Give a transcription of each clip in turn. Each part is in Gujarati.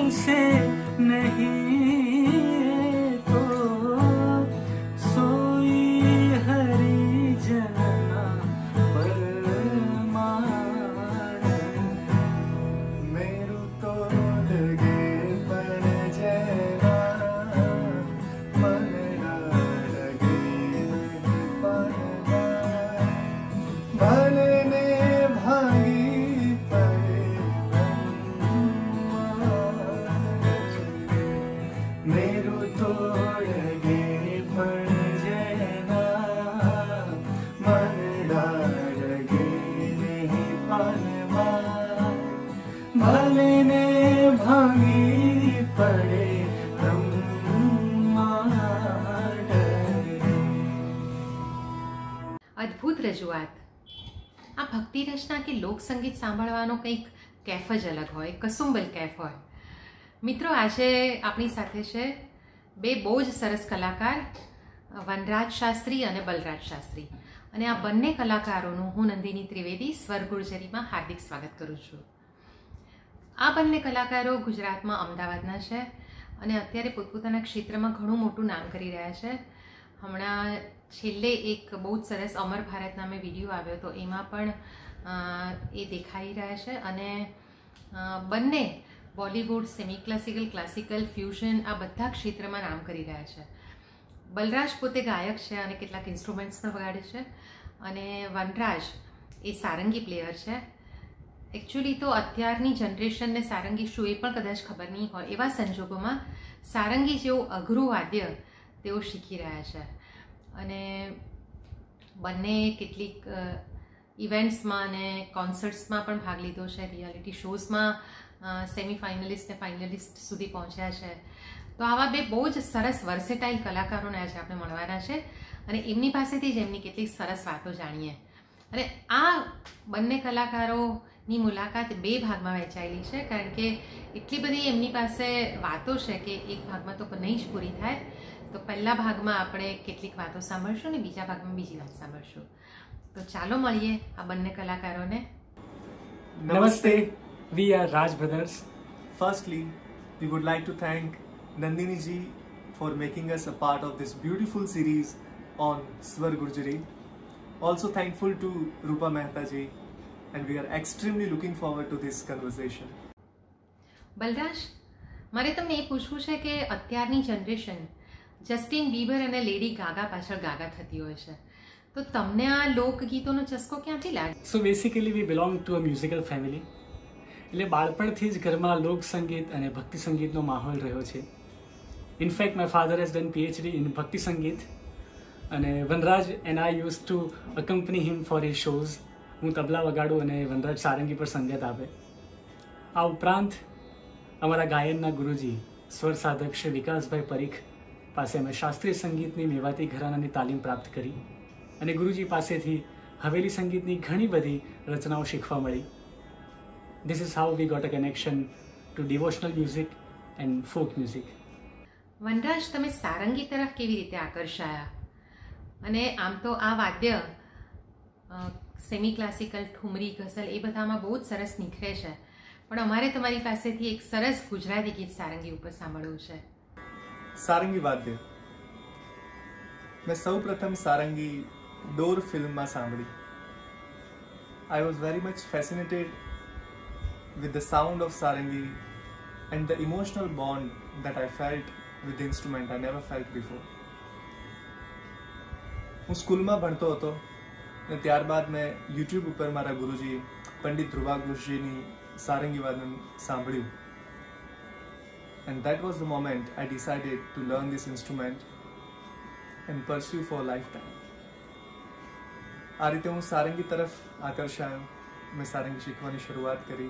से नहीं तो सोई हरी जना परमार मेरू तो लगे पण जना मन लगे भले ने भागी पड़े मेरू तोड़गे पण जना मन डालगे नहीं पालमा भले ने भागी पड़े અદ્ભુત રજૂઆત. આ ભક્તિ રચના કે લોક સંગીત સાંભળવાનો કંઈક કેફ જ અલગ હોય, કસુંબલ કેફ હોય. મિત્રો, આજે આપણી સાથે છે બે બહુ જ સરસ કલાકાર, વનરાજ શાસ્ત્રી અને બલરાજ શાસ્ત્રી. અને આ બંને કલાકારોનું હું નંદિની ત્રિવેદી સ્વર ગુર્જરીમાં હાર્દિક સ્વાગત કરું છું. આ બંને કલાકારો ગુજરાતમાં અમદાવાદના છે અને અત્યારે પોતપોતાના ક્ષેત્રમાં ઘણું મોટું નામ કરી રહ્યા છે. હમણાં છેલ્લે એક બહુ જ સરસ અમર ભારત નામે વિડીયો આવ્યો હતો, એમાં પણ એ દેખાઈ રહ્યા છે. અને બંને Bollywood, semi classical, classical, fusion આ બધા ક્ષેત્રમાં નામ કરી રહ્યા છે. બલરાજ પોતે ગાયક છે અને કેટલાક ઇન્સ્ટ્રુમેન્ટ્સ પણ વગાડે છે. અને વનરાજ એ સારંગી પ્લેયર છે. એકચ્યુઅલી તો અત્યારની જનરેશનને સારંગી શું એ પણ કદાચ ખબર નહીં હોય, એવા સંજોગોમાં સારંગી જેવું અઘરું વાદ્ય તેઓ શીખી રહ્યા છે. અને બંને કેટલીક ઇવેન્ટ્સમાં અને કોન્સર્ટ્સમાં પણ ભાગ લીધો છે, રિયાલિટી શોઝમાં સેમી ફાઇનલિસ્ટ ને ફાઇનલિસ્ટ સુધી પહોંચ્યા છે. તો આવા બે બહુ જ સરસ વર્સેટાઇલ કલાકારોને આજે આપણે મળવાના છે અને એમની પાસેથી જ એમની કેટલીક સરસ વાતો જાણીએ. અને આ બંને કલાકારોની મુલાકાત બે ભાગમાં વહેંચાયેલી છે, કારણ કે એટલી બધી એમની પાસે વાતો છે કે એક ભાગમાં તો નહીં જ પૂરી થાય. તો પહેલા ભાગમાં આપણે કેટલીક વાતો સાંભળશું અને બીજા ભાગમાં બીજી વાત સાંભળશું. તો ચાલો મળીએ આ બંને કલાકારોને. Namaste, we are Raj Brothers. Firstly, we would like to thank Nandini ji for making us a part of this beautiful series on Swar Gurjari. Also thankful to Rupa Mehta ji, and we are extremely looking forward to this conversation. Balraj, મારે તમને એ પૂછવું છે કે અત્યારની જનરેશન જસ્ટિન બીબર અને લેડી ગાગા પાછળ ગાગા થતી હોય છે, તો તમને આ લોકગીતોનો ચસ્કો ક્યાંથી લાગે? So basically we belong to a musical family. એટલે બાળપણથી જ ઘરમાં લોક સંગીત અને ભક્તિ સંગીતનો માહોલ રહ્યો છે. In fact my father has done PhD in bhakti sangeet, અને Vanraj and I use to accompany him for his shows. હું તબલા વગાડું અને વનરાજ સારંગી પર સંગીત આપે. આ ઉપરાંત અમારા ગાયનના ગુરુજી સ્વર સાધક શ્રી વિકાસભાઈ પરીખ પાસે અમે શાસ્ત્રીય સંગીતની મેવાતી ઘરાનાની તાલીમ પ્રાપ્ત કરી અને ગુરુજી પાસેથી હવેલી સંગીતની ઘણી બધી રચનાઓ શીખવા મળી. This is how we got a connection to devotional music and folk music. Vanraj, તમે સારંગી તરફ કેવી રીતે આકર્ષાયા? અને આમ તો આ વાદ્ય સેમી ક્લાસિકલ, ઠુમરી, ગઝલ એ બધામાં બહુ જ સરસ નીખરે છે, પણ અમારે તમારી પાસેથી એક સરસ ગુજરાતી ગીત સારંગી ઉપર સાંભળવું છે. સારંગી વાદ્ય મેં સૌ પ્રથમ સારંગી ડોર ફિલ્મમાં સાંભળી. I was very much fascinated with the sound of sarangi and the emotional bond that I felt with the instrument I never felt before. હું સ્કૂલમાં ભણતો હતો અને ત્યારબાદ મેં યુટ્યુબ ઉપર મારા ગુરુજી પંડિત ધ્રુવા ઘોષજીની સારંગી વાદન સાંભળ્યું. And that was the moment I decided to learn this instrument and pursue for a lifetime. આ રીતે હું સારંગી તરફ આકર્ષાયો. મેં સારંગી શીખવાની શરૂઆત કરી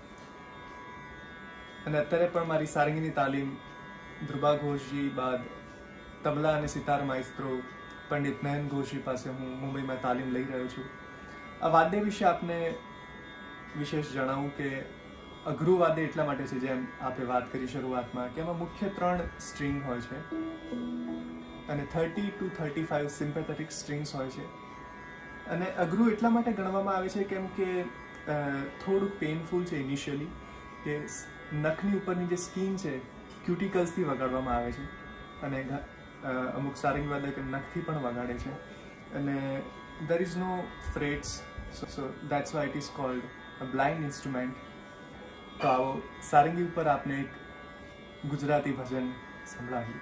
અને અત્યારે પણ મારી સારંગીની તાલીમ ધ્રુવા ઘોષજી બાદ તબલા અને સિતાર માઇસ્ત્રો પંડિત નયન ઘોષજી પાસે હું મુંબઈમાં તાલીમ લઈ રહ્યો છું. આ વાદ્ય વિશે આપને વિશેષ જણાવું કે અઘરું વાદ્ય એટલા માટે છે, જેમ આપણે વાત કરી શરૂઆતમાં, કે એમાં મુખ્ય 3 સ્ટ્રિંગ હોય છે અને 30 to 35 સિમ્પેથેટિક સ્ટ્રિંગ્સ હોય છે. અને અઘરું એટલા માટે ગણવામાં આવે છે કેમ કે થોડુંક પેઇનફુલ છે ઇનિશિયલી, કે નખની ઉપરની જે સ્કીન છે ક્યુટિકલ્સથી વગાડવામાં આવે છે અને અમુક સારંગી વાદક નખથી પણ વગાડે છે અને there is no frets, so that's why it is called a blind instrument. તો આવો સારંગી ઉપર આપને એક ગુજરાતી ભજન સંભળાવીએ.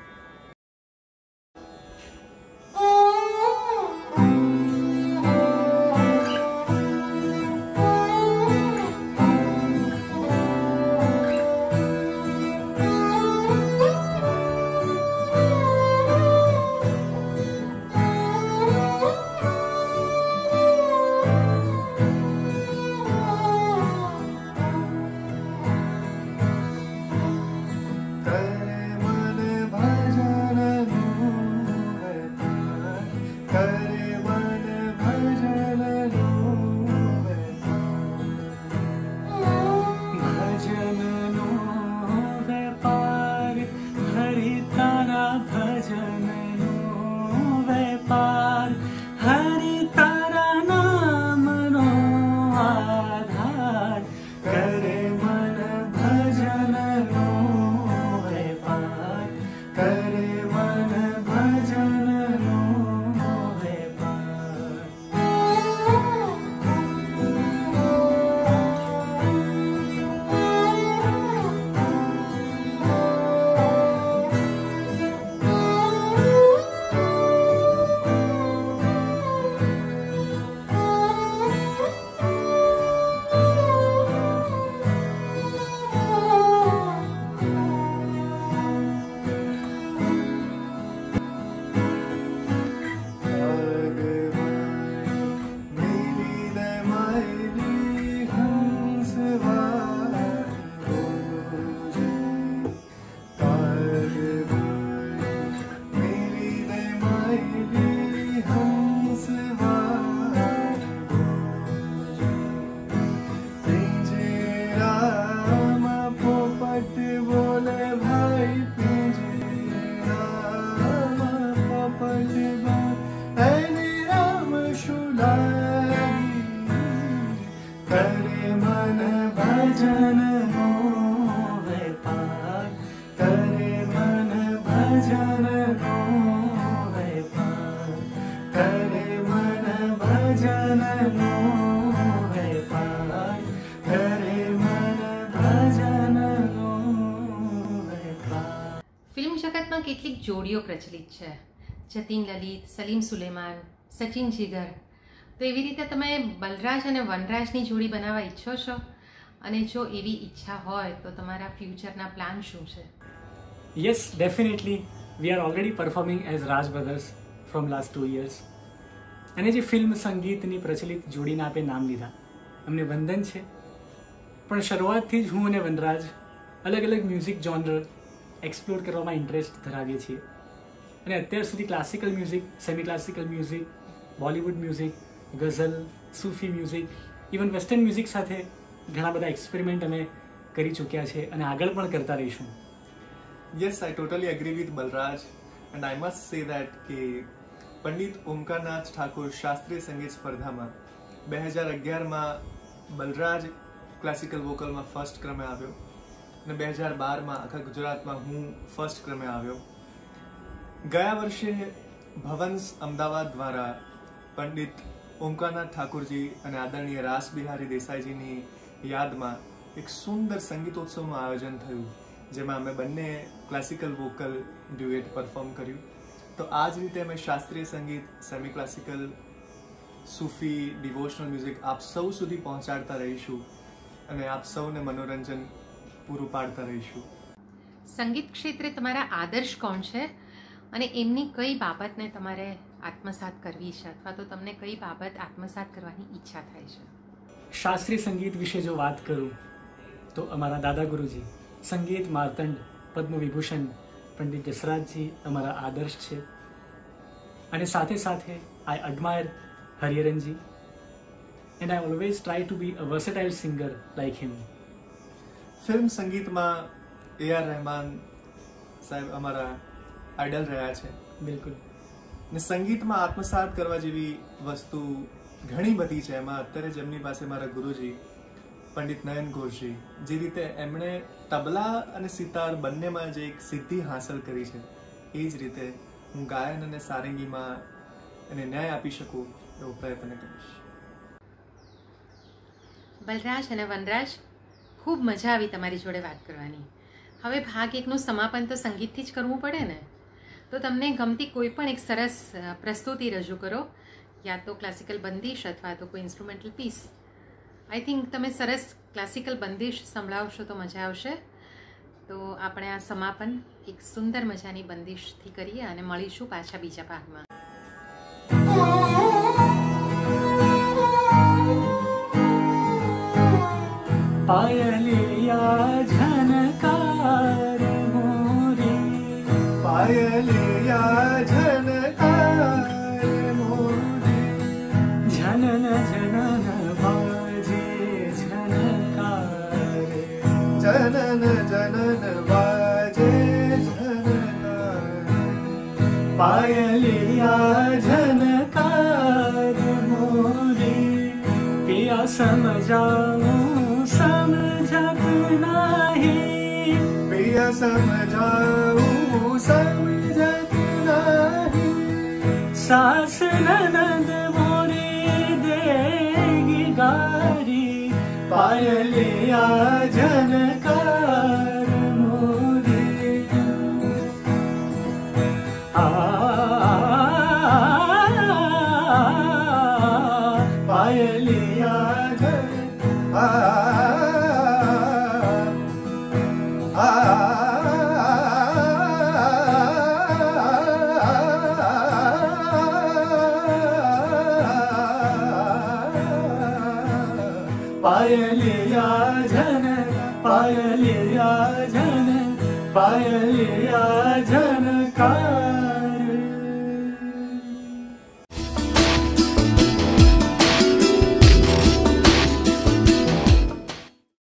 કેટલીક જોડીઓ પ્રચલિત છે, જતીન લલિત, સલીમ સુલેમાન, સચિન જીગર. તો એવી રીતે તમે બલરાજ અને વનરાજની જોડી બનાવવા ઈચ્છો છો? અને જો એવી ઈચ્છા હોય તો તમારા ફ્યુચરના પ્લાન શું છે? Yes, definitely we are already performing as Raj brothers from last 2 years. અને જે ફિલ્મ સંગીતની પ્રચલિત જોડીના આપે નામ લીધા, અમને વંદન છે. પણ શરૂઆતથી જ હું અને વનરાજ અલગ અલગ મ્યુઝિક જોનર એક્સપ્લોર કરવામાં ઇન્ટરેસ્ટ ધરાવીએ છીએ અને અત્યાર સુધી classical music, semi classical music, Bollywood music, ગઝલ, સૂફી મ્યુઝિક, ઇવન વેસ્ટર્ન મ્યુઝિક સાથે ઘણા બધા એક્સપેરિમેન્ટ અમે કરી ચૂક્યા છે અને આગળ પણ કરતા રહીશું. Yes, I totally agree with Balraj and I must say that કે પંડિત ઓમકારનાથ ઠાકુર શાસ્ત્રીય સંગીત સ્પર્ધામાં 2011માં બલરાજ ક્લાસિકલ વોકલમાં ફર્સ્ટ ક્રમે આવ્યો અને 2012માં આખા ગુજરાતમાં હું ફર્સ્ટ ક્રમે આવ્યો. ગયા વર્ષે ભવન્સ અમદાવાદ દ્વારા પંડિત ઓમકારનાથ ઠાકુરજી અને આદરણીય રાસ બિહારી દેસાઈજીની યાદમાં એક સુંદર સંગીતોત્સવનું આયોજન થયું, જેમાં અમે બંને ક્લાસિકલ વોકલ ડ્યુએટ પરફોર્મ કર્યું. તો આ જ રીતે અમે શાસ્ત્રીય સંગીત, સેમી ક્લાસિકલ, સૂફી, ડિવોશનલ મ્યુઝિક આપ સૌ સુધી પહોંચાડતા રહીશું અને આપ સૌને મનોરંજન પૂરું પાડતા રહીશું. સંગીત ક્ષેત્રે તમારા આદર્શ કોણ છે અને એમની કઈ બાબતને તમારે આત્મસાત કરવી છે અથવા તો તમને કઈ બાબત આત્મસાત કરવાની ઈચ્છા થાય છે? શાસ્ત્રીય સંગીત વિશે જો વાત કરું તો અમારા દાદા ગુરુજી સંગીત માર્તંડ પદ્મ વિભૂષણ પંડિત જસરાજજી અમારા આદર્શ છે અને સાથે સાથે I admire Hariharanji and I always try to be a versatile singer like him. Film સંગીતમાં A.R. રહેમાન સાહેબ અમારા આઇડલ રહ્યા છે. બિલકુલ. ને સંગીતમાં આત્મસાત કરવા જેવી વસ્તુ ઘણી બધી છે. એમાં અત્યારે જેમની પાસે મારા ગુરુજી પંડિત નયન ઘોષજી, જે રીતે એમણે તબલા અને સિતાર બંનેમાં જે એક સિદ્ધિ હાંસલ કરી છે, એ જ રીતે હું ગાયન અને સારંગીમાં એને ન્યાય આપી શકું એવો પ્રયત્ન કરીશ. બલરાજ અને વનરાજ, ખૂબ મજા આવી તમારી જોડે વાત કરવાની. હવે ભાગ 1નું સમાપન તો સંગીતથી જ કરવું પડે ને, તો તમને ગમતી કોઈ પણ એક સરસ પ્રસ્તુતિ રજૂ કરો, યા તો ક્લાસિકલ બંદિશ અથવા તો કોઈ ઇન્સ્ટ્રુમેન્ટલ પીસ. આઈ થિંક તમે સરસ ક્લાસિકલ બંદિશ સંભળાવશો તો મજા આવશે. તો આપણે આ સમાપન એક સુંદર મજાની બંદિશથી કરીએ અને મળીશું પાછા બીજા ભાગમાં. પાયલિયા ઝનકાર મોરી, પાયલિયા ઝનકાર મોરી, ઝનન ઝનન વાજે ઝનકાર, જનન જનન વાજે ઝનકાર. પાયલિયા ઝનકાર મોરી, પિયા સમજાવું સમજત નહીં, પિયા સમજાવું સમજત નહીં. સાસ નનદ મોરી દેગી ગારી, પાયલિયા ઝનકાર મોરી. પાયલિયા પાયલિયા ઝન, પાયલિયા ઝન, પાયલિયા ઝનકાર.